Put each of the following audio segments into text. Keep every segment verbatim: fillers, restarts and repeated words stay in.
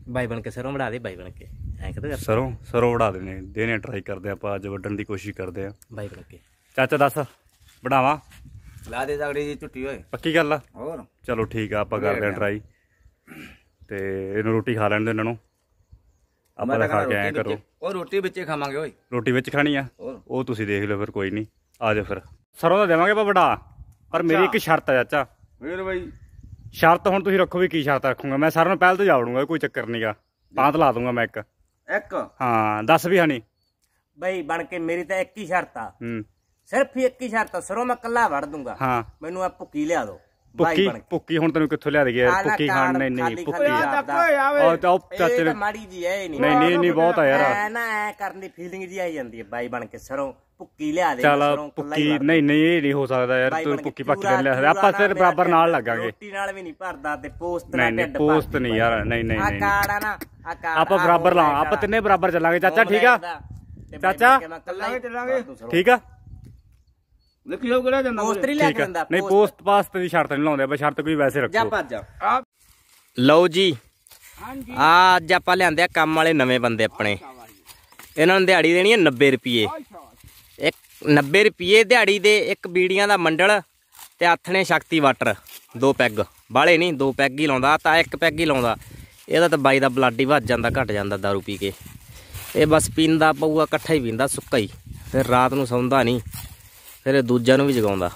ਬਾਈ ਬਣ ਕੇ ਸਰੋਂ ਵੜਾ ਦੇ, ਬਾਈ ਬਣ ਕੇ ਐਂ ਕਿਤੇ ਕਰ ਸਰੋਂ ਸਰੋਂ ਵੜਾ ਦੇਣੇ ਦੇਣੇ ਟਰਾਈ ਕਰਦੇ ਆਪਾਂ ਅੱਜ ਵੱਢਣ ਦੀ ਕੋਸ਼ਿਸ਼ ਕਰਦੇ ਆ ਬਾਈ ਬਣ ਕੇ। ਚਾਚਾ ਦੱਸ ਵਢਾਵਾਂ ਲਾ ਦੇ ਤਗੜੀ ਜੀ ਝੁੱਟੀ ਹੋਏ ਪੱਕੀ ਗੱਲ ਆ ਹੋਰ ਚਲੋ ਠੀਕ ਆ ਆਪਾਂ ਕਰਦੇ ਆ ਟਰਾਈ ਤੇ ਇਹਨੂੰ ਰੋਟੀ ਖਾ ਲੈਣ ਦੇ ਇਹਨਾਂ ਨੂੰ ਆਪਾਂ ਤਾਂ ਖਾ ਕੇ ਆਇਆ ਕਰੋ ਉਹ ਰੋਟੀ ਵਿੱਚੇ ਖਾਵਾਂਗੇ ਓਏ ਰੋਟੀ ਵਿੱਚ ਖਾਣੀ ਆ ਉਹ ਤੁਸੀਂ ਦੇਖ ਲਿਓ ਫਿਰ ਕੋਈ ਨਹੀਂ ਆ ਜਾਓ ਫਿਰ ਸਰੋਂ ਦਾ ਦੇਵਾਂਗੇ ਆਪਾਂ ਵਡਾ ਪਰ ਮੇਰੀ ਇੱਕ ਸ਼ਰਤ ਆ ਚਾਚਾ ਫੇਰ ਬਾਈ ਸ਼ਰਤ ਹੁਣ ਤੁਸੀਂ ਰੱਖੋ ਵੀ ਕੀ ਸ਼ਰਤ ਰੱਖੂਗਾ ਮੈਂ ਸਾਰਿਆਂ ਨੂੰ ਪਹਿਲ ਤੋਂ ਜਾ ਵੜੂੰਗਾ ਕੋਈ ਚੱਕਰ ਨਹੀਂਗਾ ਪਾਂਤ ਲਾ ਦੂੰਗਾ ਮੈਂ ਇੱਕ ਇੱਕ ਹਾਂ ਦੱਸ ਵੀ ਹਣੀ ਬਾਈ ਬਣ ਕੇ ਮੇਰੀ ਤਾਂ ਇੱਕ ਹੀ ਸ਼ਰਤ ਆ ਹੂੰ ਸਿਰਫ ਇੱਕ ਹੀ ਸ਼ਰਤ ਆ ਸਰੋਂ ਮੈਂ ਕੱਲਾ ਵੜ ਦੂੰਗਾ ਹਾਂ ਮੈਨੂੰ ਆ ਭੁੱਕੀ ਲਿਆ ਦੋ ਭੁੱਕੀ ਭੁੱਕੀ ਹੁਣ ਤੈਨੂੰ ਕਿੱਥੋਂ ਲਿਆ ਦੇ ਗਿਆ ਭੁੱਕੀ ਖਾਣ ਨਹੀਂ ਨਹੀਂ ਭੁੱਕੀ ਉਹ ਤਾਂ ਚਾਚੇ ਨੇ ਮਾੜੀ ਜੀ ਐ ਨਹੀਂ ਨਹੀਂ ਨਹੀਂ ਨਹੀਂ ਬਹੁਤ ਆ ਯਾਰ ਐ ਨਾ ਐ ਕਰਨ ਦੀ ਫੀਲਿੰਗ ਜੀ ਆਈ ਜਾਂਦੀ ਹੈ ਬਾਈ ਬਣ ਕੇ ਸਰੋਂ ਭੁੱਕੀ ਲਿਆ ਦੇ ਚੱਲ ਭੁੱਕੀ ਨਹੀਂ ਨਹੀਂ ਇਹ ਨਹੀਂ ਹੋ ਸਕਦਾ ਯਾਰ ਤੂੰ ਭੁੱਕੀ ਪੱਕੀ ਕਰ ਲਿਆ ਆਪਾਂ ਸਿਰ ਬਰਾਬਰ ਨਾਲ ਲੱਗਾਂਗੇ ਰੋਟੀ ਨਾਲ ਵੀ ਨਹੀਂ ਭਰਦਾ ਤੇ ਪੋਸਟ ਨਾਲ ਨਹੀਂ ਢਿੱਡ ਪੋਸਟ ਨਹੀਂ ਯਾਰ ਨਹੀਂ ਨਹੀਂ ਆ ਨਹੀਂ ਕਾੜਾ ਨਾ ਆ ਕਾੜਾ ਆਪਾਂ ਬਰਾਬਰ ਲਾ ਆਪਾਂ ਤਿੰਨੇ ਬਰਾਬਰ ਚੱਲਾਂਗੇ ਚਾਚਾ ਠੀਕ ਆ ਚਾਚਾ ਚੱਲਾਂਗੇ ਠੀਕ ਆ ਲਿਖੀ ਲਓ ਕਿਹੜਾ ਜਾਂਦਾ ਪੋਸਟ ਨਹੀਂ ਲਿਆ ਠੀਕ ਆ ਦਿੰਦਾ ਨਹੀਂ ਪੋਸਟ ਪਾਸਟ ਦੀ ਸ਼ਰਤ ਨਹੀਂ ਲਾਉਂਦੇ ਆਪਾਂ ਸ਼ਰਤ ਕੋਈ ਵੈਸੇ ਜਾ ਰੱਖੋ ਭੱਜ ਜਾ ਲਓ ਜੀ ਹਾਂਜੀ ਆ ਅੱਜ ਆਪਾਂ ਲਿਆਂਦੇ ਆ ਕੰਮ ਵਾਲੇ ਨਵੇਂ ਬੰਦੇ ਆਪਣੇ ਇਹਨਾਂ ਨੂੰ ਦਿਹਾੜੀ ਦੇਣੀ ਹੈ ਨੱਬੇ ਰੁਪਏ ਇੱਕ ਨੱਬੇ ਰੁਪਏ ਦਿਹਾੜੀ ਦੇ ਇੱਕ ਬੀੜੀਆਂ ਦਾ ਮੰਡਲ ਤੇ ਆਥਣੇ ਸ਼ਕਤੀ ਵਾਟਰ ਦੋ ਪੈਗ ਬਾਲੇ ਨਹੀਂ ਦੋ ਪੈਗ ਹੀ ਲਾਉਂਦਾ ਤਾਂ ਇੱਕ ਪੈਗ ਹੀ ਲਾਉਂਦਾ ਇਹਦਾ ਤਾਂ ਬਾਈ ਦਾ ਬਲੱਡ ਹੀ ਵੱਜ ਜਾਂਦਾ ਘਟ ਜਾਂਦਾ ਦਾਰੂ ਪੀ ਕੇ ਇਹ ਬਸ ਪੀਂਦਾ ਪਊਗਾ ਇਕੱਠਾ ਹੀ ਪੀਂਦਾ ਸੁੱਕਾ ਹੀ ਫਿਰ ਰਾਤ ਨੂੰ ਸੌਂਦਾ ਨਹੀਂ ਫਿਰ ਇਹ ਦੂਜਿਆਂ ਨੂੰ ਵੀ ਜਗਾਉਂਦਾ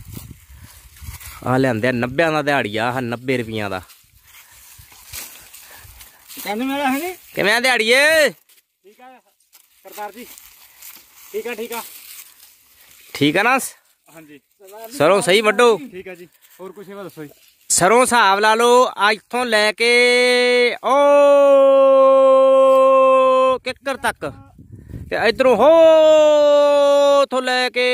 ਆ ਲਿਆਂਦੇ ਨੱਬਿਆਂ ਦਾ ਦਿਹਾੜੀ ਆ ਨੱਬੇ ਰੁਪਈਆਂ ਦਾ ਕਿਵੇਂ ਦਿਹਾੜੀਏ ਠੀਕ ਆ ਸਰਦਾਰ ਜੀ ਠੀਕ ਆ ਠੀਕ ਆ ਠੀਕ ਆ ਨਾ ਹਾਂਜੀ ਸਰੋਂ ਸਹੀ ਵੱਢੋ ਠੀਕ ਆ ਜੀ ਹੋਰ ਕੁਛ ਸੇਵਾ ਦੱਸੋ ਜੀ ਸਰੋਂ ਹਿਸਾਬ ਲਾ ਲਓ ਇੱਥੋਂ ਲੈ ਕੇ ਓ ਕਿੱਕਰ ਤੱਕ ਤੇ ਇਧਰੋਂ ਹੋ ਉਥੋਂ ਲੈ ਕੇ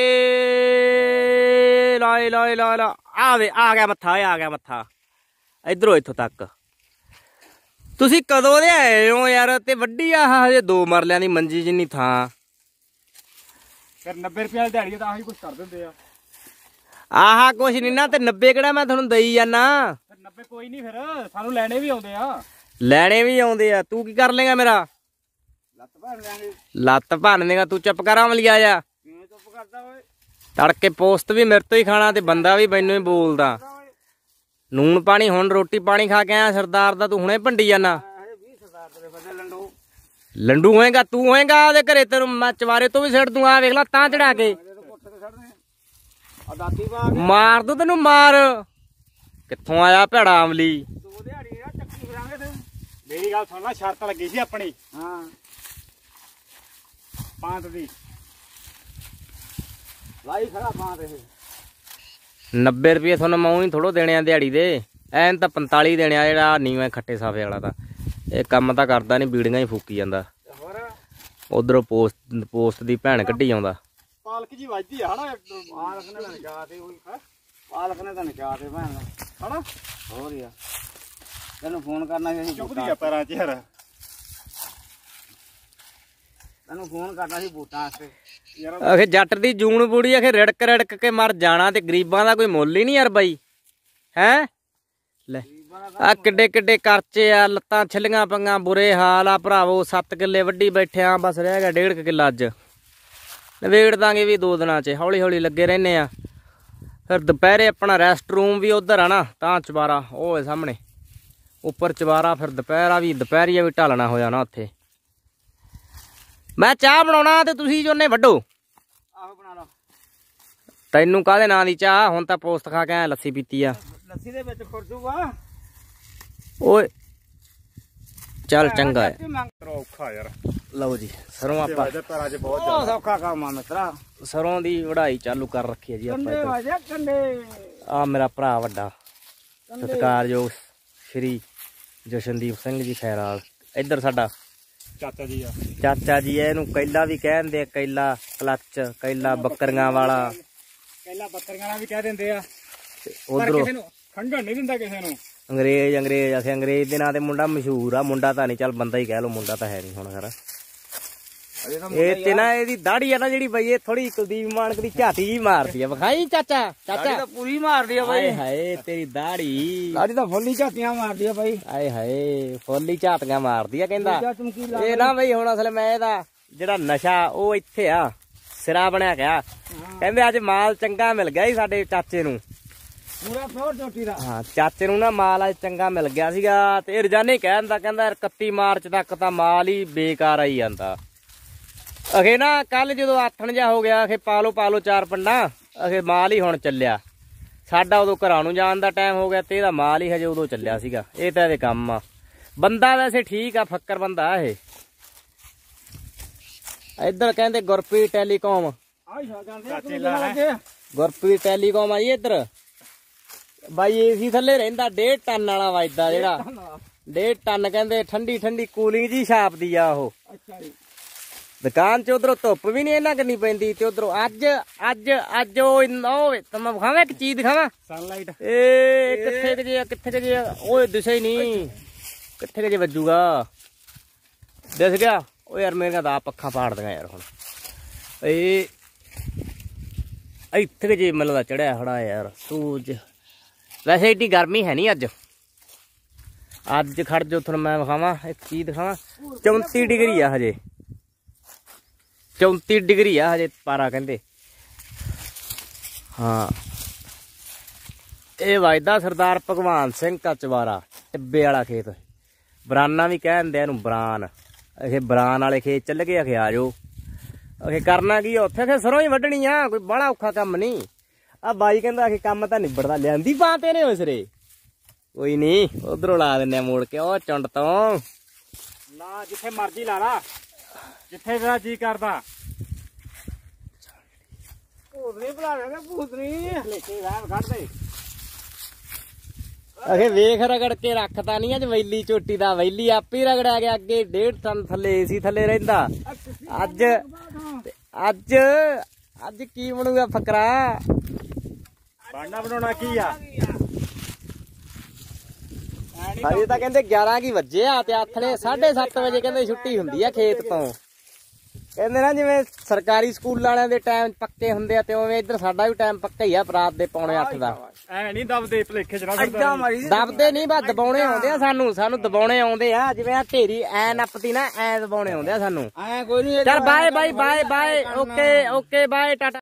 ਲਾਏ ਲਾਏ ਲਾ ਲਾ ਆਵੇ ਆ ਗਿਆ ਮੱਥਾ ਆ ਗਿਆ ਮੱਥਾ ਇਧਰੋਂ ਇੱਥੋਂ ਤੱਕ ਤੁਸੀਂ ਕਦੋਂ ਦੇ ਆਏ ਹੋ ਯਾਰ ਤੇ ਵੱਡੀ ਆ ਹਜੇ ਦੋ ਮਰਲਿਆਂ ਦੀ ਮੰਜੀ ਜਿੰਨੀ ਥਾਂ ਫਿਰ ਨੱਬੇ ਰੁਪਏ ਵਾਲੀ ਦਿਹਾੜੀ ਤਾਂ ਆਹੀ ਕੁਛ ਕਰ ਦਿੰਦੇ ਆ ਆਹਾ ਕੁਛ ਨਹੀਂ ਨਾ ਤੇ ਨੱਬੇ ਕਿਹੜਾ ਮੈਂ ਤੁਹਾਨੂੰ ਦਈ ਜਾਨਾ ਫਿਰ ਨੱਬੇ ਕੋਈ ਨਹੀਂ ਫਿਰ ਸਾਨੂੰ ਲੈਣੇ ਵੀ ਆਉਂਦੇ ਆ ਲੈਣੇ ਵੀ ਆਉਂਦੇ ਆ ਤੂੰ ਕੀ ਕਰ ਲੇਗਾ ਮੇਰਾ ਲੱਤ ਭੰਨ ਲਾਂਗੇ ਲੱਤ ਭੰਨ ਦੇਗਾ ਤੂੰ ਚੁੱਪ ਕਰਾਂ ਮਲੀਆ ਜਾ ਕਿਵੇਂ ਚੁੱਪ ਕਰਦਾ ਓਏ ਤੜਕੇ ਪੋਸਟ ਵੀ ਮੇਰੇ ਤੋਂ ਹੀ ਖਾਣਾ ਤੇ ਬੰਦਾ ਵੀ ਮੈਨੂੰ ਹੀ ਬੋਲਦਾ ਨੂਣ ਪਾਣੀ ਹੁਣ ਰੋਟੀ ਪਾਣੀ ਖਾ ਕੇ ਆਇਆ ਸਰਦਾਰ ਦਾ ਤੂੰ ਹੁਣੇ ਭੰਡੀ ਜਾਨਾ ਵੀਹ ਸਰਦਾਰ ਤੇਰੇ ਬੰਦੇ ਲੰਡੂ ਲੰਡੂ ਹੋਏਗਾ ਤੂੰ ਹੋਏਗਾ ਉਹਦੇ ਘਰੇ ਤੈਨੂੰ ਮੈਂ ਚਵਾਰੇ ਤੋਂ ਵੀ ਛੱਡ ਦੂੰ ਆ ਵੇਖ ਲੈ ਤਾਂ ਚੜਾ ਕੇ ਆ ਦਾਤੀ ਪਾ ਕੇ ਮਾਰ ਦੂ ਤੈਨੂੰ ਮਾਰ ਕਿੱਥੋਂ ਆਇਆ ਭੈੜਾ ਅਮਲੀ ਦੋ ਦਿਹਾੜੀ ਆ ਚੱਕੀ ਫਿਰਾਂਗੇ ਤੇ ਮੇਰੀ ਗੱਲ ਸੁਣ ਲੈ ਸ਼ਰਤ ਲੱਗੀ ਸੀ ਆਪਣੀ ਹਾਂ ਪਾਂਤ ਦੀ ਲਾਈ ਖੜਾ ਪਾਂ ਤੇ ਨੱਬੇ ਰੁਪਏ ਤੁਹਾਨੂੰ ਮੈਂ ਹੀ ਥੋੜੋ ਦੇਣੇ ਆ ਦਿਹਾੜੀ ਦੇ ਐਨ ਤਾਂ ਪੰਤਾਲੀ ਦੇਣੇ ਆ ਜਿਹੜਾ ਨੀਵੇਂ ਖੱਟੇ ਸਾਫੇ ਵਾਲਾ ਤਾਂ ਇਹ ਕੰਮ ਤਾਂ ਕਰਦਾ ਨਹੀਂ ਬੀੜੀਆਂ ਹੀ ਫੂਕੀ ਜਾਂਦਾ ਉਧਰੋਂ ਪੋਸਟ ਪੋਸਟ ਦੀ ਭੈਣ ਕੱਢੀ ਆਉਂਦਾ ਪਾਲਕ ਜੀ ਵੱਜਦੀ ਆ ਹਨਾ ਪਾਲਕ ਨੇ ਤਾਂ ਨਿਕਾਹ ਤੇ ਹੋਈ ਪਾਲਕ ਨੇ ਤਾਂ ਨਿਕਾਹ ਤੇ ਭੈਣ ਹਨਾ ਹੋਰ ਯਾ ਤੈਨੂੰ ਫੋਨ ਕਰਨਾ ਸੀ ਚੁੱਕਦੀ ਆ ਪੈਰਾਂ 'ਚ ਯਾਰ ਤੈਨੂੰ ਫੋਨ ਕਰਨਾ ਸੀ ਬੂਟਾਂ ਵਾਸਤੇ ਆਖੇ ਜੱਟ ਦੀ ਜੂਨ ਬੂੜੀ ਆਖੇ ਰਿੜਕ ਰਿੜਕ ਕੇ ਮਰ ਜਾਣਾ ਤੇ ਗਰੀਬਾਂ ਦਾ ਕੋਈ ਮੁੱਲ ਹੀ ਨਹੀਂ ਯਾਰ ਬਾਈ ਹੈ ਲੈ ਆ ਕਿੱਡੇ ਕਿੱਡੇ ਕਰਚੇ ਆ ਲੱਤਾਂ ਛਿੱਲੀਆਂ ਪੰਗਾਂ ਬੁਰੇ ਹਾਲ ਆ ਭਰਾਵੋ ਸੱਤ ਕਿੱਲੇ ਵੱਢੀ ਬੈਠੇ ਆ ਬਸ ਰਹਿ ਗਿਆ ਡੇਢ ਕਿੱਲਾ ਅੱਜ ਨਵੇੜ ਦਾਂਗੇ ਵੀ ਦੋ ਦਿਨਾਂ 'ਚ ਹੌਲੀ ਹੌਲੀ ਲੱਗੇ ਰਹਿੰਦੇ ਆ ਫਿਰ ਦੁਪਹਿਰੇ ਆਪਣਾ ਰੈਸਟ ਰੂਮ ਵੀ ਉਧਰ ਆ ਨਾ ਤਾਂ ਚਵਾਰਾ ਉਹ ਸਾਹਮਣੇ ਉੱਪਰ ਚਵਾਰਾ ਫਿਰ ਦੁਪਹਿਰਾ ਵੀ ਦੁਪਹਿਰੀਆ ਵੀ ਢਾਲਣਾ ਹੋਇਆ ਨਾ ਉੱਥੇ ਮੈਂ ਚਾਹ ਬਣਾਉਣਾ ਤੇ ਤੁਸੀਂ ਜੋਨੇ ਵੱਢੋ ਆਹੋ ਬਣਾ ਲਾ ਤੈਨੂੰ ਕਾਹਦੇ ਨਾਂ ਦੀ ਚਾਹ ਹੁਣ ਤਾਂ ਪੋਸਟ ਖਾ ਕੇ ਆਇਆ ਲੱਸੀ ਪੀਤੀ ਆ ਲੱਸੀ ਦੇ ਵਿੱਚ ਖੁਰਜੂਗਾ ਓਏ ਚੱਲ ਚੰਗਾ ਹੈ ਔਖਾ ਯਾਰ ਲਓ ਜੀ ਸਰੋਂ ਆਪਾਂ ਪੈਰਾਂ 'ਚ ਬਹੁਤ ਬਹੁਤ ਸੌਖਾ ਕੰਮ ਆ ਮਿੱਤਰਾ ਸਰੋਂ ਦੀ ਵਢਾਈ ਚਾਲੂ ਕਰ ਰੱਖੀ ਹੈ ਜੀ ਕੰਡੇ ਆਪਾਂ ਵਾਜਾ ਕੰਡੇ ਆ ਮੇਰਾ ਭਰਾ ਵੱਡਾ ਸਤਿਕਾਰਯੋਗ ਸ਼੍ਰੀ ਜਸ਼ਨਦੀਪ ਸਿੰਘ ਜੀ ਖੈਰਾਲ ਇੱਧਰ ਸਾਡਾ ਚਾਚਾ ਜੀ ਆ ਚਾਚਾ ਜੀ ਇਹਨੂੰ ਕੈਲਾ ਵੀ ਕਹਿੰਦੇ ਕੈਲਾ ਕਲੱਚ ਕੈਲਾ ਬੱਕਰੀਆਂ ਵਾਲਾ ਪਹਿਲਾਂ ਬੱਕਰੀਆਂ ਵਾਲਾ ਵੀ ਕਹਿ ਦਿੰਦੇ ਆ ਉਧਰੋਂ ਕਿਸੇ ਨੂੰ ਖੰਡਣ ਨਹੀਂ ਦਿੰਦਾ ਕਿਸੇ ਨੂੰ ਅੰਗਰੇਜ਼ ਅੰਗਰੇਜ਼ ਆਖੇ ਅੰਗਰੇਜ਼ ਦੇ ਨਾਂ ਤੇ ਮੁੰਡਾ ਮਸ਼ਹੂਰ ਆ ਮੁੰਡਾ ਤਾਂ ਨਹੀਂ ਚੱਲ ਬੰਦਾ ਹੀ ਕਹਿ ਲਓ ਮੁੰਡਾ ਤਾਂ ਹੈ ਨਹੀਂ ਹੁਣ ਖਰਾ ਇਹ ਤੇ ਨਾ ਇਹਦੀ ਦਾੜੀ ਆ ਨਾ ਜਿਹੜੀ ਬਈ ਇਹ ਥੋੜੀ ਕੁਲਦੀਪ ਮਾਨਕ ਦੀ ਝਾਤੀ ਜੀ ਮਾਰਦੀ ਆ। ਵਿਖਾਈ ਚਾਚਾ ਚਾਚਾ ਤਾਂ ਪੂਰੀ ਮਾਰਦੀ ਆ ਹਾਏ ਹਾਏ ਤੇਰੀ ਦਾੜੀ ਦਾੜੀ ਤਾਂ ਫੁੱਲੀ ਝਾਤੀਆਂ ਮਾਰਦੀ ਆ ਬਾਈ। ਹਾਏ ਹਾਏ ਫੁੱਲੀ ਝਾਤੀਆਂ ਮਾਰਦੀ ਆ ਕਹਿੰਦਾ। ਚਮਕੀਲਾ ਇਹ ਨਾ ਬਈ ਹੁਣ ਅਸਲ ਮੈਂ ਇਹਦਾ ਜਿਹੜਾ ਨਸ਼ਾ ਉਹ ਇੱਥੇ ਆ ਸਿਰਾ ਬਣਿਆ ਗਿਆ। ਕਹਿੰਦੇ ਅੱਜ ਮਾਲ ਚੰਗਾ ਮਿਲ ਗਿਆ ਸੀ ਸਾਡੇ ਚਾਚੇ ਨੂੰ ਪੂਰਾ ਫੋਰ ਚੋਟੀ ਦਾ। ਹਾਂ ਚਾਚੇ ਨੂੰ ਨਾ ਮਾਲ ਅੱਜ ਚੰਗਾ ਮਿਲ ਗਿਆ ਸੀਗਾ ਤੇ ਇਹ ਰਜਾਨੇ ਕਹਿੰਦਾ ਕਹਿੰਦਾ ਇਕੱਤੀ ਮਾਰਚ ਤੱਕ ਤਾਂ ਮਾਲ ਹੀ ਬੇਕਾਰ ਆਈ ਜਾਂਦਾ। ਅਖੇ ਨਾ ਕੱਲ ਜਦੋਂ ਆਥਣ ਜਾ ਹੋ ਗਿਆ ਅਖੇ ਪਾਲੋ ਪਾਲੋ ਚਾਰ ਪੰਡਾ ਅਖੇ ਮਾਲ ਹੀ ਹੁਣ ਚੱਲਿਆ। ਸਾਡਾ ਉਦੋਂ ਘਰਾਂ ਨੂੰ ਜਾਣ ਦਾ ਟਾਈਮ ਹੋ ਗਿਆ ਤੇ ਇਹਦਾ ਮਾਲ ਹੀ ਹਜੇ ਉਦੋਂ ਚੱਲਿਆ ਸੀਗਾ। ਇਹ ਤਾਂ ਇਹਦੇ ਕੰਮ ਆ। ਬੰਦਾ ਵੈਸੇ ਠੀਕ ਆ ਫੱਕਰ ਬੰਦਾ ਇਹ। ਇੱਧਰ ਕਹਿੰਦੇ ਗੁਰਪ੍ਰੀਤ ਟੈਲੀਕਾਮ ਗੁਰਪ੍ਰੀਤ ਟੈਲੀਕਾਮ ਆਈ ਇੱਧਰ ਬਾਈ ਏਸੀ ਥੱਲੇ ਰਹਿੰਦਾ ਡੇਢ ਟਨ ਵਾਲਾ ਵੱਜਦਾ ਜਿਹੜਾ ਡੇਢ ਟਨ ਕਹਿੰਦੇ ਠੰਡੀ ਠੰਡੀ ਕੂਲਿੰਗ ਜੀ ਛਾਪਦੀ ਆ ਉਹ। ਦੁਕਾਨ ਚ ਉਧਰੋਂ ਧੁੱਪ ਵੀ ਨਹੀਂ ਇਹਨਾਂ ਕਰਨੀ ਪੈਂਦੀ ਤੇ ਉਧਰੋਂ ਅੱਜ ਅੱਜ ਅੱਜ ਉਹ ਮੈਂ ਵਿਖਾਵਾਂ ਇੱਕ ਚੀਜ਼ ਦਿਖਾਵਾਂ ਸਨਲਾਈਟ ਇਹ ਕਿੱਥੇ ਕੁ ਜੇ ਕਿੱਥੇ ਕੁ ਜੇ ਉਹ ਦਿਸੇ ਹੀ ਨਹੀਂ ਕਿੱਥੇ ਕੁ ਜੇ ਵੱਜੂਗਾ ਦਿਸ ਗਿਆ। ਉਹ ਯਾਰ ਮੇਰੀਆਂ ਦਾ ਪੱਖਾ ਪਾੜ ਦਿਆਂ ਯਾਰ ਹੁਣ ਇਹ ਇੱਥੇ ਕੁ ਜੇ ਮਤਲਬ ਦਾ ਚੜਿਆ ਖੜਾ ਯਾਰ ਸੂਰਜ। ਵੈਸੇ ਏਡੀ ਗਰਮੀ ਹੈ ਨਹੀਂ ਅੱਜ। ਅੱਜ ਖੜ ਜੋ ਤੁਹਾਨੂੰ ਮੈਂ ਵਿਖਾਵਾਂ ਇੱਕ ਚੀਜ਼ ਦਿਖਾਵਾਂ ਚੌਂਤੀ ਡਿਗਰੀ ਆ ਹਜੇ ਚੌਂਤੀ ਡਿਗਰੀ ਆ ਹਜੇ ਪਾਰਾ ਕਹਿੰਦੇ। ਹਾਂ ਇਹ ਵੱਜਦਾ ਸਰਦਾਰ ਭਗਵਾਨ ਸਿੰਘ ਕਚਵਾਰਾ ਟਿੱਬੇ ਵਾਲਾ ਖੇਤ। ਬਰਾਨਾ ਵੀ ਕਹਿੰਦੇ ਇਹਨੂੰ ਬਰਾਨ। ਇਹ ਬਰਾਨ ਵਾਲੇ ਖੇਤ ਚੱਲ ਗਏ ਅਖੇ ਆ ਜਾਓ। ਅਖੇ ਕਰਨਾ ਕੀ ਉੱਥੇ ਅਖੇ ਸਰੋਂ ਹੀ ਵੱਢਣੀ ਆ ਕੋਈ ਬੜਾ ਔਖਾ ਕੰਮ ਨਹੀਂ। ਆ ਬਾਈ ਕਹਿੰਦਾ ਅਖੇ ਕੰਮ ਤਾਂ ਨਿਬੜਦਾ ਲਿਆਂਦੀ ਪਾ ਤੇਰੇ ਉਸਰੇ ਕੋਈ ਨਹੀਂ ਉਧਰੋਂ ਲਾ ਦਿੰਨੇ ਆ ਮੋੜ ਕੇ ਉਹ ਚੁੰਡ ਤੋਂ ਲਾ ਜਿੱਥੇ ਮਰਜੀ ਲਾ ਲਾ ਜਿੱਥੇ ਤੇਰਾ ਜੀ ਕਰਦਾ। ਭੂਤਨੀ ਬੁਲਾ ਲੈਣਾ ਭੂਤਨੀ ਲੇਖੇ ਰਾਮ ਕੱਢ ਦੇ। ਅਖੇ ਵੇਖ ਰਗੜ ਕੇ ਰੱਖਤਾ ਨਹੀਂ ਅੱਜ ਵੈਲੀ ਝੋਟੀ ਦਾ ਵੈਲੀ ਆਪੇ ਰਗੜਿਆ ਗਿਆ ਅੱਗੇ ਡੇਢ ਟਨ ਥੱਲੇ ਏਸੀ ਥੱਲੇ ਰਹਿੰਦਾ। ਅੱਜ ਅੱਜ ਅੱਜ ਕੀ ਬਣੂਗਾ ਫਕਰਾ ਬਾਣਾ ਬਣਾਉਣਾ ਕੀ ਆ। ਹਜੇ ਤਾਂ ਕਹਿੰਦੇ ਗਿਆਰਾਂ ਕੀ ਵੱਜੇ ਆ ਤੇ ਆਥਣੇ ਸਾਢੇ ਸੱਤ ਵਜੇ ਕਹਿੰਦੇ ਛੁੱਟੀ ਹੁੰਦੀ ਆ ਖੇਤ ਤੋਂ। ਕਹਿੰਦੇ ਨਾ ਜਿਵੇਂ ਸਰਕਾਰੀ ਸਕੂਲ ਵਾਲਿਆਂ ਦੇ ਟਾਈਮ ਪੱਕੇ ਹੁੰਦੇ ਆ ਤੇ ਉਵੇਂ ਇੱਧਰ ਸਾਡਾ ਵੀ ਟਾਈਮ ਪੱਕਾ ਹੀ ਆ ਰਾਤ ਦੇ ਪੌਣੇ ਅੱਠ ਦਾ। ਐ ਨਹੀਂ ਦਬਦੇ ਭਲੇਖੇ ਚ ਨਾ ਦਬਦੇ ਨਹੀਂ ਬਸ ਦਬਾਉਣੇ ਆਉਂਦੇ ਆ ਸਾਨੂੰ ਸਾਨੂੰ ਦਬਾਉਣੇ ਆਉਂਦੇ ਆ ਜਿਵੇਂ ਆ ਢੇਰੀ ਐ ਨੱਪਦੀ ਨਾ ਐ ਦਬਾਉਣੇ ਆਉਂਦੇ ਆ ਸਾਨੂੰ। ਐ ਕੋਈ ਨਹੀਂ ਚੱਲ bye bye bye bye okay okay bye Tata.